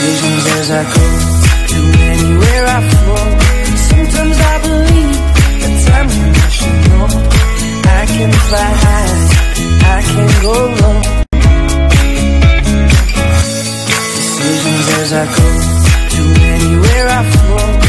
Decisions as I go, to anywhere I flow. Sometimes I believe that time I should know. I can fly high, I can go low. Decisions as I go, to anywhere I flow.